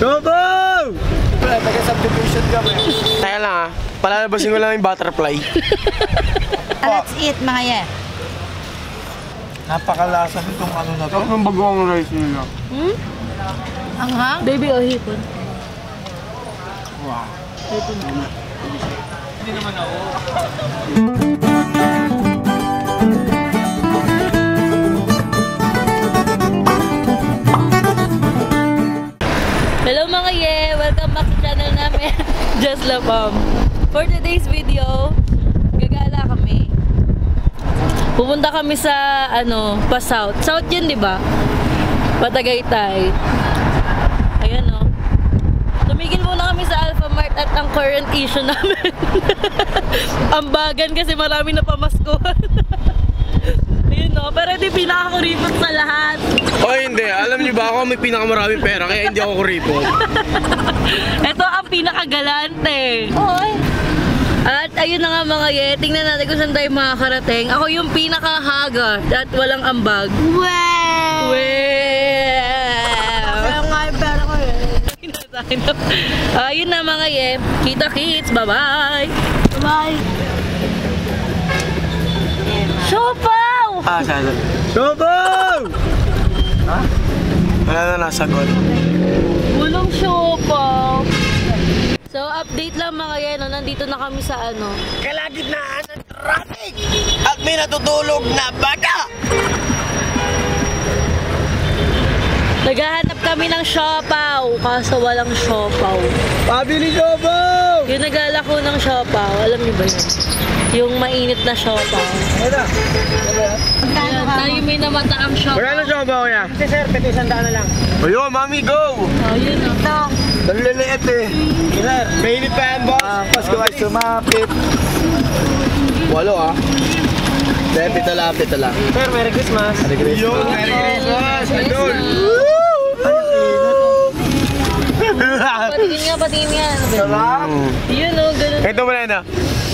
Go! Taga-subdivision kami. Kaya lang ah, palalabasin ko lang yung butterfly. Let's eat mga ye. Napakalasa nitong ano na to. Tapos ng bagong rice nila. Anghang? Baby o hipon? Wow. Hipon. Hindi naman ako. Hello mga ye! Welcome back sa channel namin, Just Love Mom. For today's video, gagala kami. Pupunta kami sa, pa South. South yun, di ba? Patagaytay. Ayan o. Tumigil muna kami sa Alpha Mart at ang current issue namin. Ambagan kasi marami na pamaskuhan. Ayun o, pero hindi pinakakuripot sa lahat. Oh hindi, alam niyo ba ako may pinakamaraming pera kaya hindi ako kuripot. Ito ang pinakagalante. Oy. At ayun na nga mga ye, tingnan natin kung saan tayo makakarating. Ako yung pinakahaga at walang ambag. Wow! Kaya nga yung pera ko eh. Ayun na mga ye, kita kits, bye-bye! Bye-bye! Siopaw! Saan? Go! Ha? Wala na nasagot. Walang siopaw! So, update lang mga ye, nandito na kami sa Kalagitnaan ng traffic at may natutulog na baka. Naghahanap kami ng siopaw, kaso walang siopaw. Pabili siopaw! Yung naglalako ng siopaw, alam niyo ba yun? Yung mainit na siopaw. Ano? Ayan, tayo may namataang siopaw. Wala na siopaw niya. Kasi sir, pwede 100 na lang. Ayun, mami, go! Oh, yun o. Ito. Naliliit eh. Sir, Mainit pa yan, boss. Pasko ay sumapit. 8 ah. Hindi, pito lang. Sir, Merry Christmas. Merry Christmas. Merry Christmas. Idol. Patingin nga. Ano ba? Sarap. Yun o, ganun. Ito mo na.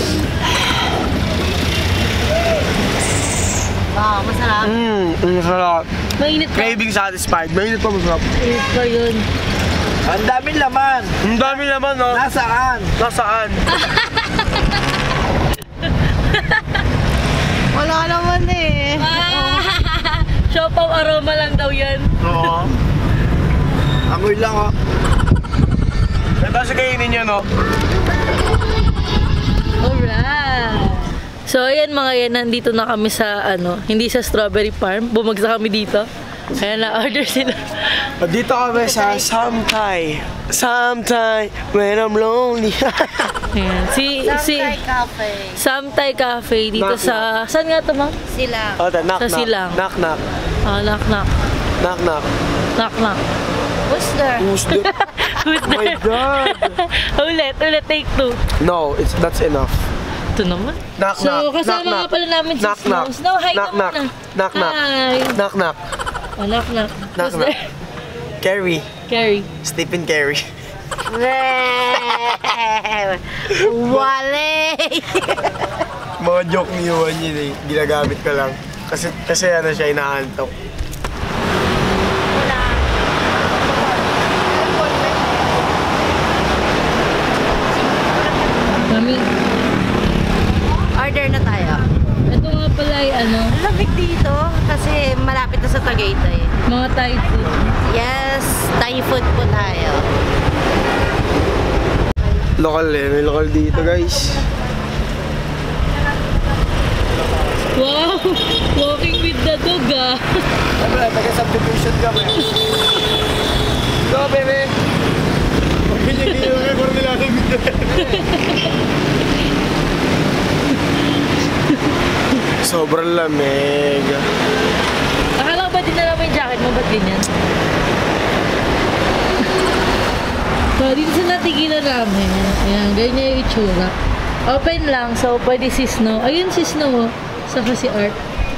Wow, masarap. Sarap. Mainit pa. Craving satisfied. Mainit pa masarap. Mainit pa yun. Ang daming laman. Ang dami naman, no? Nasaan? Nasaan? Wala naman eh. Siopaw aroma lang daw yan. Oo. Amoy lang oh. Tapos kainin niya, no? Alright. So, ayan mga yan, nandito na kami sa, hindi sa strawberry farm. Bumagsak kami dito. Kaya na-order sila. Dito kami sa Sometime when I'm lonely. Ayan. Samtay Cafe. Samtay Cafe dito Knock, sa... Saan nga ito, ma? Sila. Knock, Sa Silang. Knock, knock. Knock, knock. Knock, knock. Knock, knock. Who's there? Who's there? Who's Oh my there? God! ulit, take 2. No, that's enough. Ito naman. Knock, So, knock. kasama Knock, nga pala namin si knock, Snow. knock. Snow, hi Knock, ka knock. muna. Knock, knock. Hi. Knock, knock. Knock, knock. Knock, Who's knock. there? Carrie. Carrie. Stephen Carrie. Wale! Mga joke ni Juan yun eh. Ginagamit ko lang. Kasi siya inaantok. Mami, Order na tayo. ito nga pala ay Lamig dito kasi malapit na sa Tagaytay. mga Thai food. Yes, Thai food po tayo. Lokal eh. May lokal dito guys. Wow! Walking with the dog ah! Siyempre, taga-subdivision kami. Go, baby! Huwag ganyan, parang nilalamig na. Sobrang lamig. Akala ko ba dinala mo yung jacket mo? Ba't ganyan? So, dito sa natigilan namin. Ayan, ganyan yung itsura. Open lang, so pwede si Snow. Ayun si Snow, oh. Saka si Art.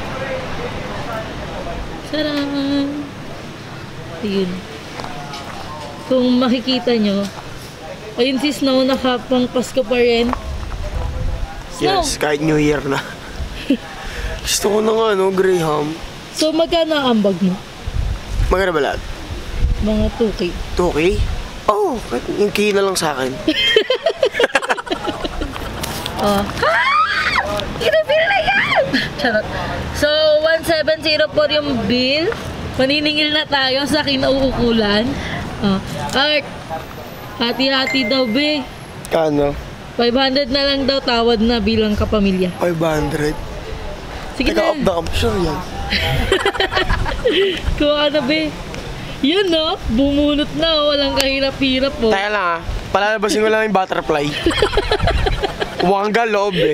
Sarang! Ayun. Kung makikita nyo, ayun si Snow, nakapang Pasko pa rin. Snow! Yes, kahit New Year na. Gusto ko na nga, Graham. So, magkano ang ambag mo? Magkano ba lahat? Mga 2K. 2K? Oh, yung kina lang sa akin. Oh. Pinapil na yan! Charot. So, 1,704 yung bill. Maniningil na tayo sa kinauukulan. Oh. Art, hati-hati daw, be. Kano? 500 na lang daw tawad na bilang kapamilya. 500. Sige Teka, na. off the cup. Sure yan. Kuha ka na, be. Yun, no? Bumunot na, oh. Walang kahirap-hirap, oh. Teka lang ah. Palalabasin ko lang yung butterfly. Wangga loob eh.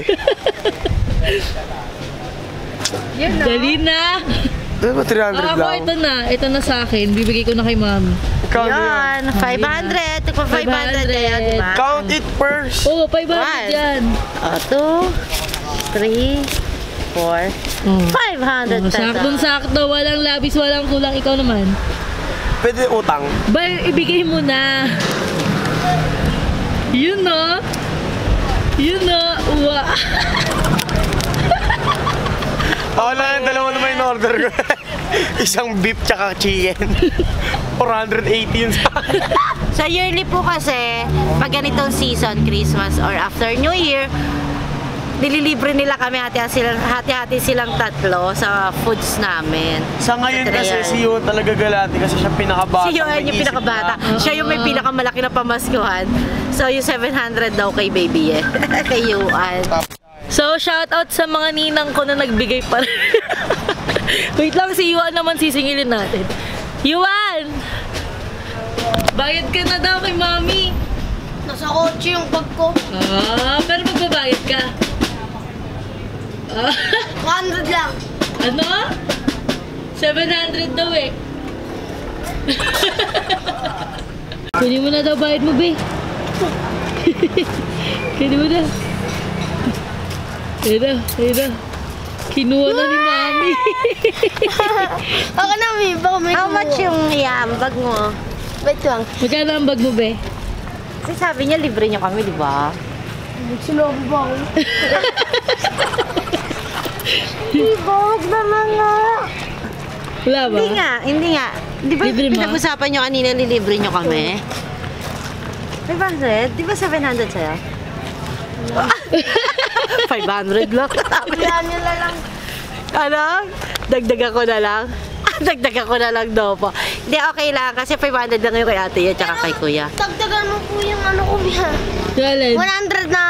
Yun, no? Dali na. Ano ba 300 Ako, lang? ito na. Ito na sa akin. Bibigay ko na kay mami. Kano Yan, 500. Ito pa 500 kaya, di ba? Count it first. Oo, 500 One. yan. 2, 3, 4, Oh. 500 pesos. Saktong-sakto. Walang labis, walang kulang. Ikaw naman. Pwede utang. Ba, ibigay mo na. Yun, no? Yun, no? Uwa. Ako lang yung dalawa naman yung order ko. Isang beef tsaka chicken. 480 yun sa akin. Sa yearly po kasi, pag ganitong season, Christmas or after New Year, nililibre nila kami hati-hati silang tatlo sa foods namin. Sa ngayon kasi Trial. si Yu talaga galati kasi siya pinakabata. Si Yoan yung pinakabata. Siya yung may pinakamalaki na pamaskuhan. So yung 700 daw kay baby eh. Kay Yoan. So, shout out sa mga ninang ko na nagbigay pa rin. Wait lang, si Yuan naman sisingilin natin. Yuan! Bayad ka na daw kay mami. Nasa kotse yung bag ko. Ah, pero magbabayad ka. Ah, 100 lang. ano? 700 daw eh. Kunin mo na daw bayad mo, be. Kunin mo na. Ayun na. Kinuha na ni mami. Ako na, may baka may How much yung bag mo? Wait lang. Magkano ang bag mo, be? Kasi sabi niya, libre niyo kami, di ba? Silobo ba ako? Ibog naman nga. Wala ba? Hindi nga. Di ba Libre mo? pinag-usapan niyo kanina, lilibre niyo kami? 500? Di ba 700 sa'yo? 500 lang. Wala niyo na lang. Ano? Dagdagan ko na lang. Dagdagan ko na lang daw po. Hindi, okay lang. Kasi 500 lang yung kay ate yan, tsaka kay kuya. Dagdagan mo po yung ano ko niya. Galing. 100 na.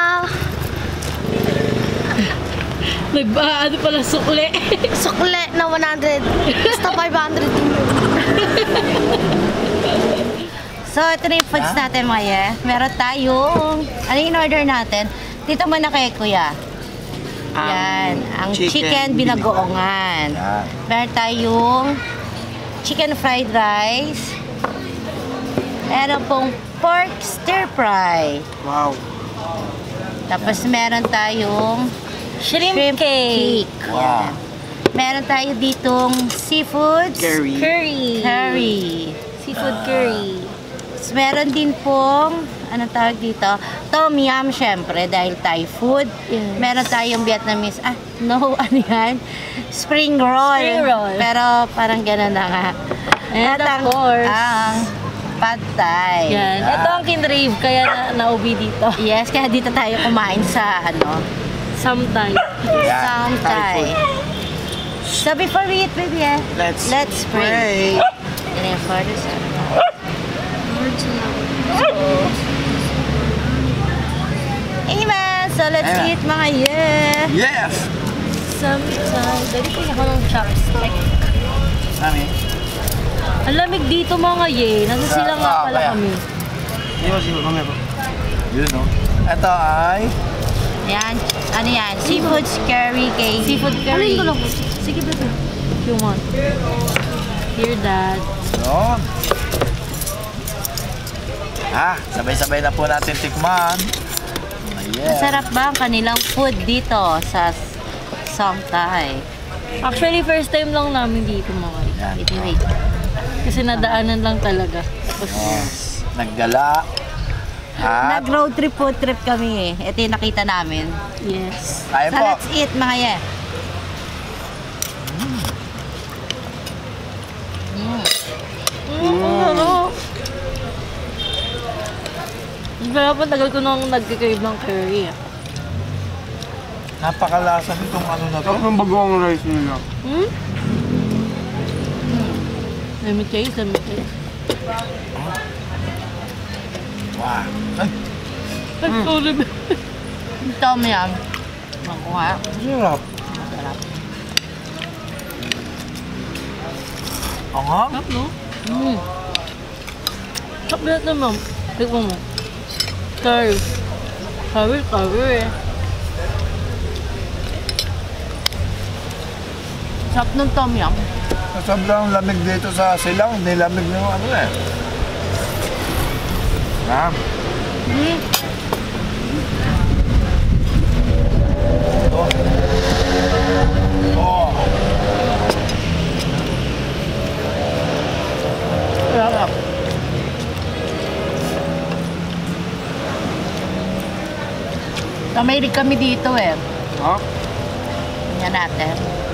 Ano pala, sukle. Sukle na 100. Basta 500 din yun. So, ito na yung foods natin, Maya. Meron tayong... Ano yung in-order natin? Dito muna kay kuya. Yan. Ang chicken binagoongan. Meron tayong chicken fried rice. Meron pong pork stir fry. Wow. Tapos meron tayong shrimp cake. Wow. Meron tayo ditong seafood Curry. curry. Seafood curry. Tapos meron din pong, anong tawag dito? Tom yum, syempre, dahil Thai food. Yes. Meron tayong Vietnamese, ano yan? Spring roll. Spring roll. Pero parang gano'n na nga. And At of course, ang pad thai. yan. Ito ang kinrave, kaya naubi dito. Yes, kaya dito tayo kumain sa, Sometime. Some Thai. So before we eat, baby, let's pray. In the name of the Father, Son, and Holy Amen! So let's eat, mga Yes! Sometime. Dali ko ako ng chopstick. Mami? Ang lamig dito, mga Nasa sila nga pala kami. Sino, mami po. Yun, no? Ito ay... Yan. Ano yan? Seafood curry cake. Seafood curry. Sige, bebe. If you want. Here, Dad. Yun. Sabay-sabay na po natin tikman. Masarap ba ang kanilang food dito sa Som Thai? Actually, first time lang namin dito, mga Yan. Wait. Kasi nadaanan lang talaga. Tapos, Naggala. At Nag-road trip, food trip kami eh. Ito yung nakita namin. yes. tayo So po. let's eat, mga Pero pa tagal ko nang nagkikrave ng curry. Napakalasa nitong ano na to. Tapos ng bagong rice nila. Hmm? Let me taste, let me taste. Wow. Ay, Ay, sorry. Tom yum. Ako nga. sarap. Masarap. Anghang? Sarap, no? Mm. Sarap lahat naman. Tignan mo. Curry. Curry. Sarap ng tom yum. Sobrang lamig dito sa silang. Nilamig ng ano eh. Sarap. Mm. Oh. Sarap. Kamahilig kami dito eh. Ha? Tingnan natin.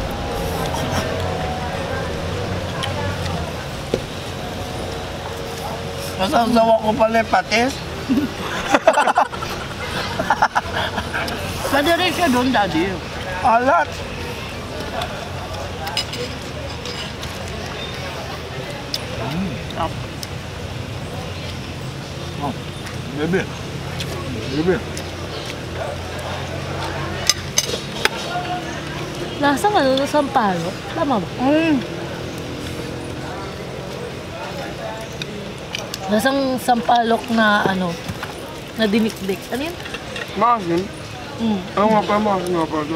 Nasasawa ko pala yung patis. Pwede rin siya doon, Daddy. Alat. Sarap. Oh, bebe. Bebe. Lasang ano, sampalo. Tama ba? Lasang sampalok na ano, na dinikdik. Ano yun? Maasin? Mm. Ano nga pa, maasin nga pa ito?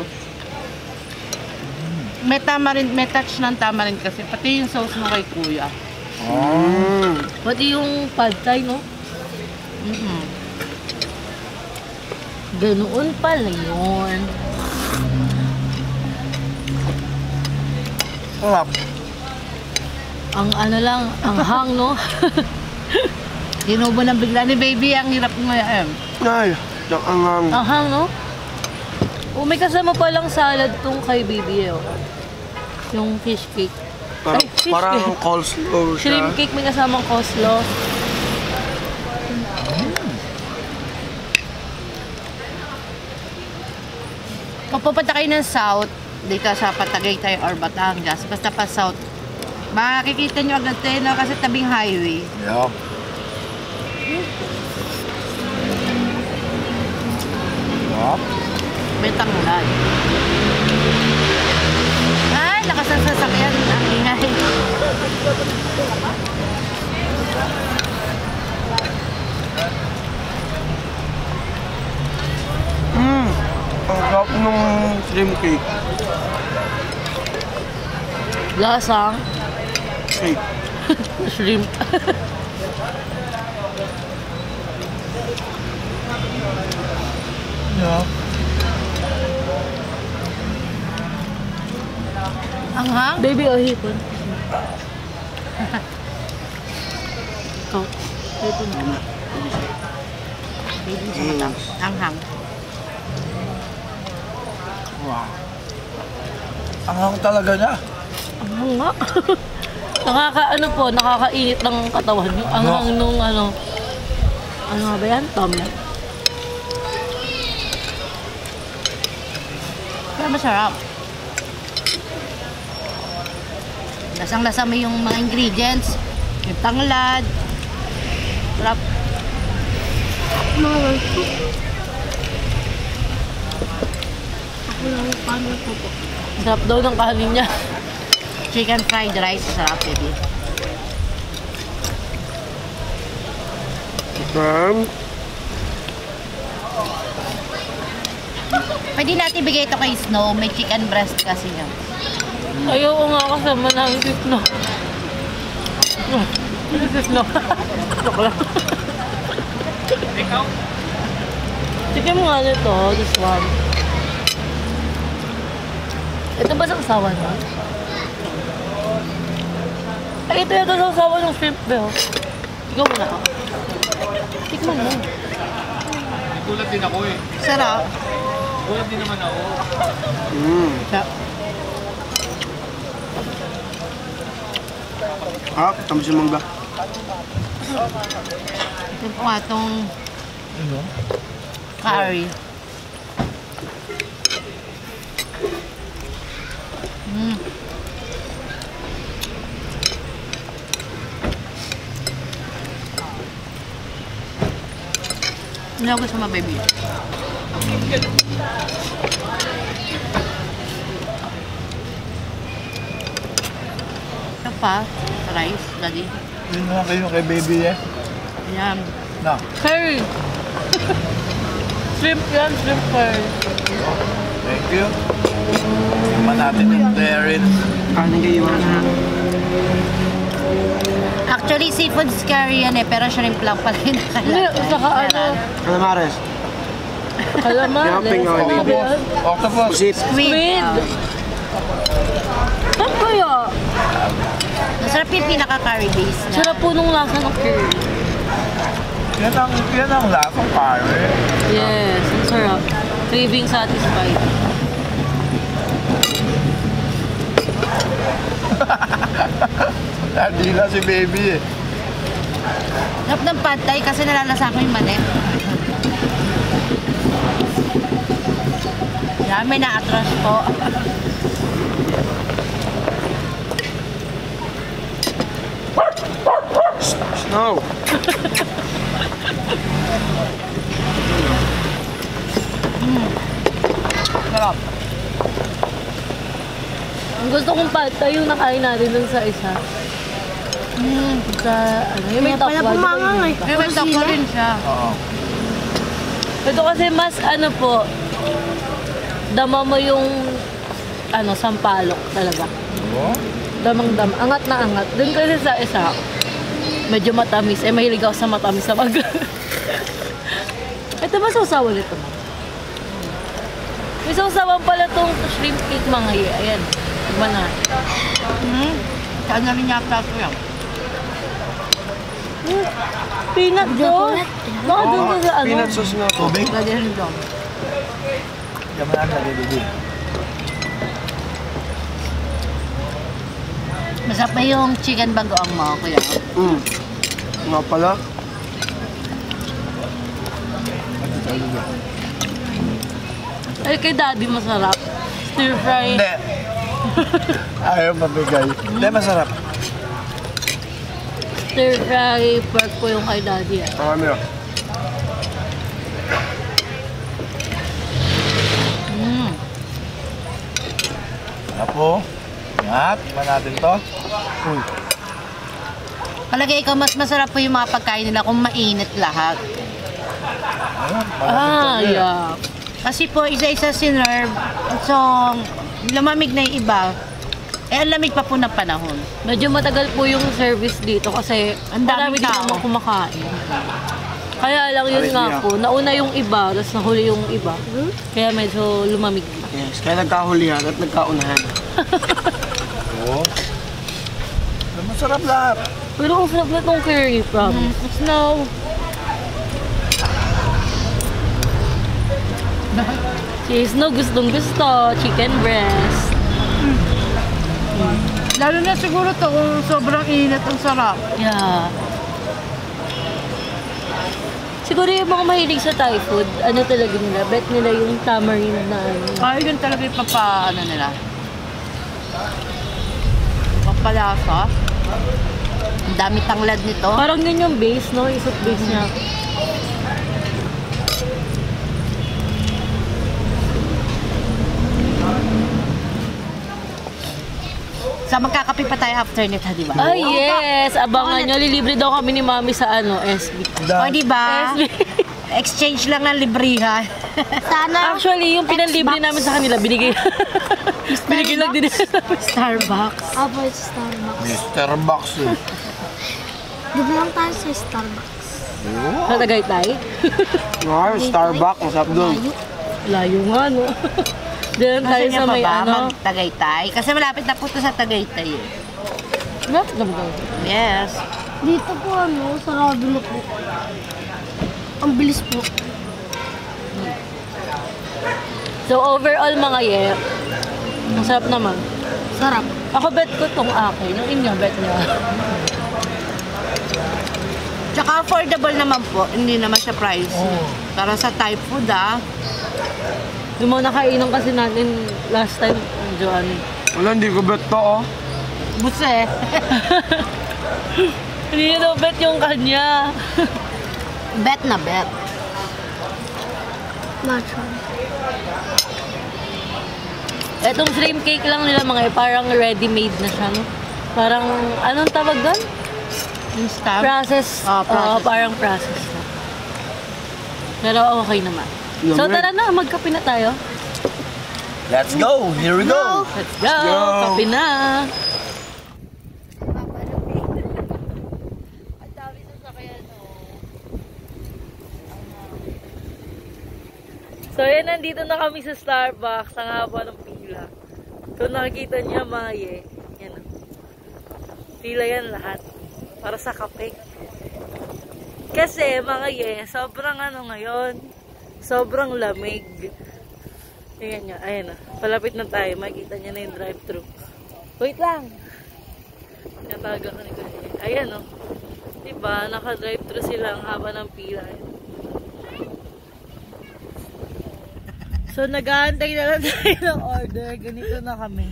May tamarin, may touch ng tamarin kasi. Pati yung sauce mo kay Kuya. Pati yung pad thai, no? Mm-hmm. Ganoon pala yun. Sarap. Ang ano lang, ang hang, no? Dinubo ng bigla ni baby, ang hirap mo yan. Ay, ang Ang hang, no? Oh, may kasama palang salad tong kay baby, oh. Yung fish cake. Ay, fish parang cake. coleslaw siya. Shrimp cake may kasamang coleslaw. Kung pupunta kayo ng South, dito sa Patagaytay or Batangas, basta pa South, makikita nyo agad tayo no, kasi tabing highway. Yup. Yup. May tanglad. Ay, lakas ng sasakyan. Ang ingay. Ang sarap nung shrimp cake. Lasang Cake. shrimp. Yup. Ang hang? Baby, oh, hipon. Oh, hipon. Baby sa mata. Ang hang. Wow. Ang hang talaga niya. Ang hang nga. Nakakaano po, nakakainit ng katawan nyo. Ang hang nung ano. Ano nga ba yan? Tom yan. Kaya masarap. Lasang-lasa mo yung mga ingredients. Yung tanglad. Sarap. Sarap daw ng kanin niya. Chicken fried rice. Sarap, baby. Pwede natin bigay ito kay Snow. May chicken breast kasi yun. Ayoko nga kasama ng sisno. Sisno. Joke lang. Sige mo nga nito, this one. Ito ba sa kasawa niya? Ay, ito yata sa kasawa ng shrimp, Beo. Ikaw muna ako. Tikman mo. Gulat din ako eh. Sarap. Gulat din naman ako. Sarap. Ah, tamis yung mangga. Ito po nga itong Ano? Curry. Hindi ako gusto baby. Ito pa, rice, daddy. Yun naman kayo kay baby eh. Ayan. Na. Curry. Shrimp yan, shrimp curry. Thank you. Tingnan natin yung Darren. Actually, seafood curry yan eh, pero shrimp lang pala yung Hindi, nakalagay. saka ano, Calamares. calamares. Yumping, Octopus. Squid. Squid. Saan kaya? Masarap yung pinaka-curry base na. Sarap po nung lasa ng curry. Yan ang lasang curry. Yes, ang sarap. Craving satisfied. Hindi na si baby eh. Sarap ng pad thai kasi nalalasa ko yung mani. Yan, may na-atras po. Snow. Sarap. Ang gusto kong pata yung nakain natin dun sa isa. Sa, ano, yung may Kaya pala tokwa. pumangang eh. May may tapo rin siya. Oo. Ito kasi mas, ano po, dama mo yung, ano, sampalok talaga. Oh? Damang-dama. Angat na angat. Dun kasi sa isa, medyo matamis. Eh, mahilig ako sa matamis na mag... Ito ba sausawan ito? May sausawan pala tong shrimp cake mga ye. Ayan. Iba na. Saan na rin yata ito yan? Peanut sauce. Baka dun ka sa ano. Peanut sauce nga po. Tubig? Pwede rin doon. Diyan mo na baby. Masarap pa yung chicken bagoong mo, kuya. Nga pala. Ay, kay daddy masarap. Stir fry. Hindi. Ayaw mabigay. Hindi, masarap. Stir fry pork po yung kay daddy. Ah. Marami ah. Apo. Ingat. Tingnan natin to. Palagay ko, mas masarap po yung mga pagkain nila kung mainit lahat. Ayun, Ah, malapit to. yeah. Kasi po, isa-isa sinerve. So, lumamig na yung iba. Eh, ang lamig pa po ng panahon. Medyo matagal po yung service dito kasi Ang daming marami din tao. naman kumakain. Kaya lang yun nga po, nauna yung iba, tapos nahuli yung iba. Kaya medyo lumamig. Yes, kaya nagkahulihan at nagkaunahan. Oo. Masarap lahat. Pero ang sarap na itong curry, promise. Snow. Si Snow gustong gusto, chicken breast. Lalo na siguro to kung sobrang init, ang sarap. Yeah. Siguro yung mga mahilig sa Thai food, ano talaga nila, bet nila yung tamarind na ano. Ay, yun talaga yung ano nila. Pampalasa. Ang dami tanglad nito. Parang yun yung base, no? Isot base niya. Sa magkakape pa tayo after nito, di ba? Ay, yes! Abangan nyo, lilibre daw kami ni Mami sa ano, SB. O, di ba? SB. Exchange lang ng librihan. Sana Actually, yung pinanlibre namin sa kanila, binigay. binigay lang din nila. Starbucks. Apo sa Starbucks. Mr. Box eh. Dito lang tayo sa Starbucks. Sa Tagaytay? Ngayon, Starbucks, masarap doon. Layo nga, no? Diyan tayo Gusto niya sa pa may ba ano. mag-Tagaytay? Kasi malapit na po ito sa Tagaytay eh. Bakit naman? Yes. Dito po ano, sarado na po. Ang bilis po. So overall mga ye, ang sarap naman. Sarap. Ako bet ko tong akin, yung inyo bet niya. Tsaka affordable naman po. Hindi naman siya pricey. Oo. Para sa Thai food Yung mga nakainom kasi natin last time, Joanne. Wala, hindi ko bet to, oh. Buse. Hindi niya daw bet yung kanya. Bet na bet. Matcha. Etong shrimp cake lang nila mga parang ready-made na siya, no? Parang, anong tawag doon? Instant. Process. Process. Parang process na. Pero okay naman. So tara na, magkape na tayo. Let's go! Here we go! Let's go! Kape na! So yan, nandito na kami sa Starbucks. Ang haba ng pila. Kung nakikita niya, mga yan. Pila yan lahat. Para sa kape. Kasi, mga sobrang ngayon. Sobrang lamig. Tingnan nyo, ayan na. Palapit na tayo. Makikita niya na yung drive-thru. Wait lang! Nataga ka ni Kuya. Ayan o. Diba, naka-drive-thru sila. Ang haba ng pila. So, nag-aantay na lang tayo ng order. Ganito na kami.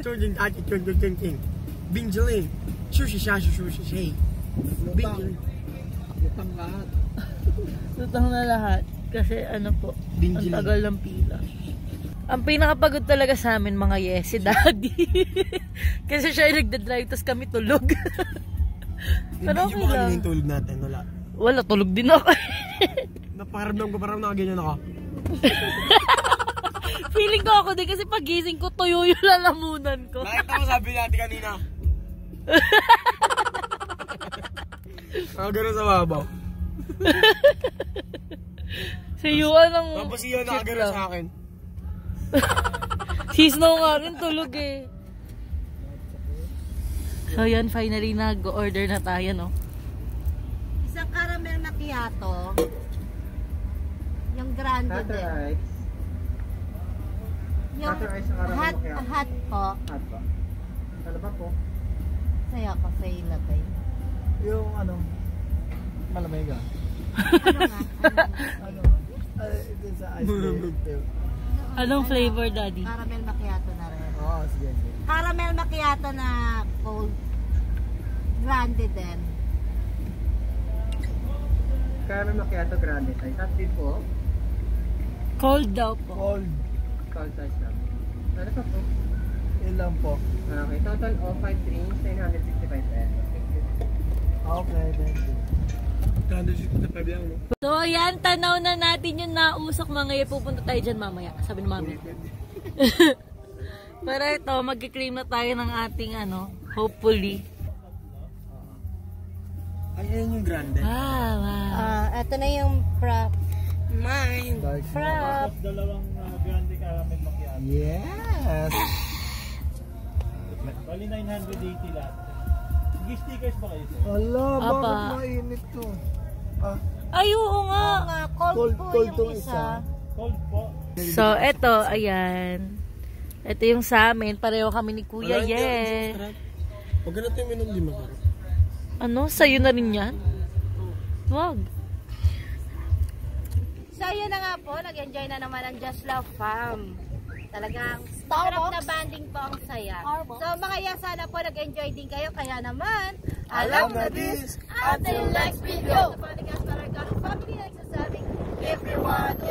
Binjali. Sushi sha sushi shay. Binjali. Lutang lahat. Lutang na lahat. Kasi po, ang Binjili. tagal ng pila. Ang pinakapagod talaga sa amin mga si Daddy. Kasi siya yung nagdadrive, tapos kami tulog. Pero okay lang. Yung tulog natin, wala. Wala, tulog din ako. Naparamdam ko, parang nakaganyan ako. Feeling ko ako din kasi pagising ko, tuyo yung lalamunan ko. Nakita ko sabi natin kanina. Nakagano sa babaw. Si Yuan ang Tapos yun, nakagano sa akin. Si Snow nga rin tulog eh. So yan, finally nag-order na tayo, no? Isang caramel macchiato. Yung grande din. Yung hot po. Ano ba po? Sa'yo ko sa ilagay. Yung malamig ah. Ano? Ito sa ice cream. Anong flavor, Daddy? Caramel macchiato na rin. Oo, sige. Caramel macchiato na cold. Grande din. Caramel macchiato grande size. At din po, Cold daw po. Cold. cold size lang. Ano pa po? Yun lang po. Okay, total of 5 drinks, 965 pesos. Okay, thank you. 165 lang, no? So ayan, tanaw na natin yung nausok mga pupunta tayo dyan mamaya. Sabi ni Mami. Pero ito, magkiklaim na tayo ng ating hopefully. Ayan yung grande. Wow. Ito na yung prop. Mine. Prop. Yes! Bali 980 lahat. Stickers ba kayo? Ala, Apa. bakit mainit to? Ah, Ay, oo nga. Cold po cold yung tong isa. Cold po. So, ito, ayan. Ito yung sa amin. Pareho kami ni Kuya, yes. Huwag ganito yung minum, di masarap. Ano? Sa'yo na rin yan? Wag. So, yun na nga po. Nag-enjoy na naman ang Just Love Fam. Talagang sarap na banding po ang saya. So, mga yan, sana po nag-enjoy din kayo. Kaya naman, alam na this. Until next video. Sa podcast na rin family, nagsasabing, everyone